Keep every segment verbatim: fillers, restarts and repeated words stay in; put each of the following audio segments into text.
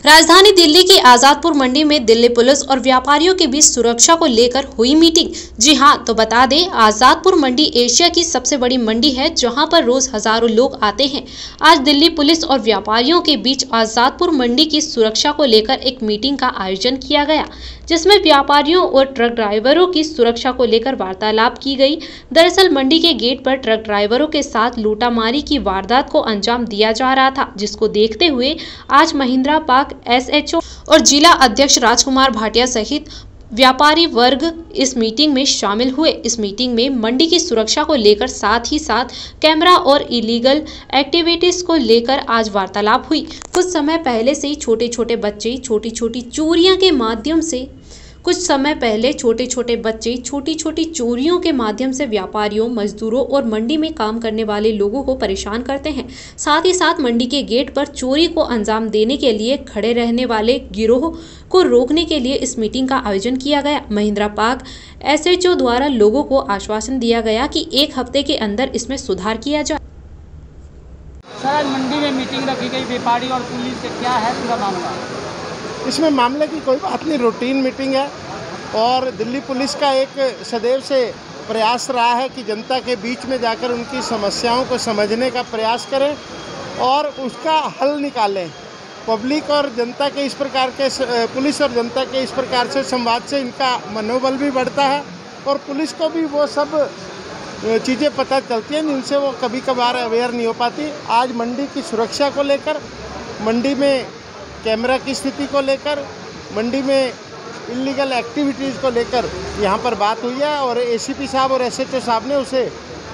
राजधानी दिल्ली की आजादपुर मंडी में दिल्ली पुलिस और व्यापारियों के बीच सुरक्षा को लेकर हुई मीटिंग। जी हां, तो बता दें, आजादपुर मंडी एशिया की सबसे बड़ी मंडी है जहां पर रोज हजारों लोग आते हैं। आज दिल्ली पुलिस और व्यापारियों के बीच आजादपुर मंडी की सुरक्षा को लेकर एक मीटिंग का आयोजन किया गया, जिसमें व्यापारियों और ट्रक ड्राइवरों की सुरक्षा को लेकर वार्तालाप की गई। दरअसल मंडी के गेट पर ट्रक ड्राइवरों के साथ लूटामारी की वारदात को अंजाम दिया जा रहा था, जिसको देखते हुए आज महिंद्रा पार्क एसएचओ और जिला अध्यक्ष राजकुमार भाटिया सहित व्यापारी वर्ग इस मीटिंग में शामिल हुए। इस मीटिंग में मंडी की सुरक्षा को लेकर साथ ही साथ कैमरा और इलीगल एक्टिविटीज को लेकर आज वार्तालाप हुई। कुछ समय पहले से ही छोटे छोटे बच्चे छोटी छोटी चोरियां के माध्यम से कुछ समय पहले छोटे छोटे बच्चे छोटी छोटी चोरियों के माध्यम से व्यापारियों, मजदूरों और मंडी में काम करने वाले लोगों को परेशान करते हैं। साथ ही साथ मंडी के गेट पर चोरी को अंजाम देने के लिए खड़े रहने वाले गिरोह को रोकने के लिए इस मीटिंग का आयोजन किया गया। महिंद्रा पार्क एसएचओ द्वारा लोगों को आश्वासन दिया गया कि एक हफ्ते के अंदर इसमें सुधार किया जाए। सर, आज मंडी में मीटिंग रखी गई व्यापारी और पुलिस से, क्या है पूरा मामला? इसमें मामले की कोई बात नहीं, रूटीन मीटिंग है और दिल्ली पुलिस का एक सदैव से प्रयास रहा है कि जनता के बीच में जाकर उनकी समस्याओं को समझने का प्रयास करें और उसका हल निकालें। पब्लिक और जनता के इस प्रकार के पुलिस और जनता के इस प्रकार से संवाद से इनका मनोबल भी बढ़ता है और पुलिस को भी वो सब चीज़ें पता चलती हैं जिनसे वो कभी कभार अवेयर नहीं हो पाती। आज मंडी की सुरक्षा को लेकर, मंडी में कैमरा की स्थिति को लेकर, मंडी में इलीगल एक्टिविटीज़ को लेकर यहाँ पर बात हुई है और एसीपी साहब और एसएचओ साहब ने उसे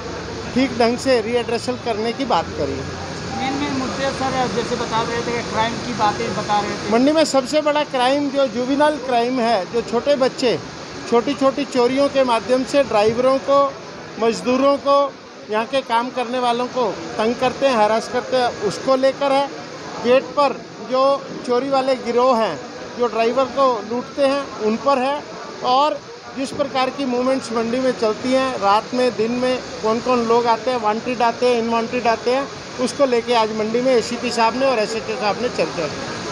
ठीक ढंग से रीएड्रेसल करने की बात करी है। मेन मेन मुद्दे सर जैसे बता रहे थे कि क्राइम की बातें बता रहे थे। मंडी में सबसे बड़ा क्राइम जो जुवेनाइल क्राइम है, जो छोटे बच्चे छोटी छोटी चोरियों के माध्यम से ड्राइवरों को, मजदूरों को, यहाँ के काम करने वालों को तंग करते हैं, हरास करते हैं, उसको लेकर है। गेट पर जो चोरी वाले गिरोह हैं जो ड्राइवर को लूटते हैं उन पर है और जिस प्रकार की मूवमेंट्स मंडी में चलती हैं, रात में दिन में कौन कौन लोग आते हैं, वांटेड आते हैं, इनवांटेड आते हैं, उसको लेके आज मंडी में एसीपी साहब ने और एसएचओ साहब ने चर्चा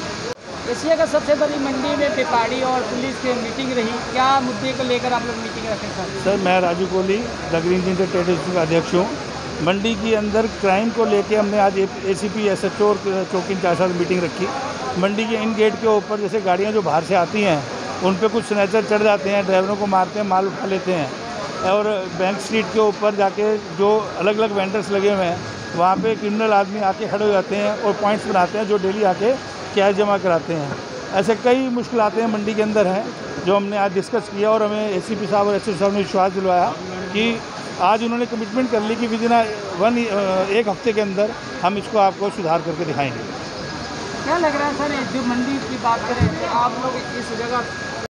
की। एशिया का सबसे बड़ी मंडी में व्यापारी और पुलिस की मीटिंग रही, क्या मुद्दे को लेकर आप लोग मीटिंग रखें सर? सर, मैं राजू कोहली द ग्रीन जिंटर ट्रेडर्स का अध्यक्ष हूँ। मंडी के अंदर क्राइम को लेके हमने आज एसीपी, एसएचओ और चौकी इंचार्ज साथ मीटिंग रखी। मंडी के इन गेट के ऊपर जैसे गाड़ियां जो बाहर से आती हैं उन पे कुछ स्नैचर चढ़ जाते हैं, ड्राइवरों को मारते हैं, माल उठा लेते हैं और बैंक स्ट्रीट के ऊपर जाके जो अलग अलग वेंडर्स लगे हुए हैं वहाँ पे क्रिमिनल आदमी आके खड़े हो जाते हैं और पॉइंट्स बनाते हैं जो डेली आके कैश जमा कराते हैं। ऐसे कई मुश्किल आते हैं मंडी के अंदर हैं जो हमने आज डिस्कस किया और हमें एसीपी साहब और एसएसपी साहब ने विश्वास दिलवाया कि आज उन्होंने कमिटमेंट कर ली कि विदिन वन एक हफ्ते के अंदर हम इसको आपको सुधार करके दिखाएंगे। क्या लग रहा है सर, जो मंडी की बात करें आप लोग इस जगह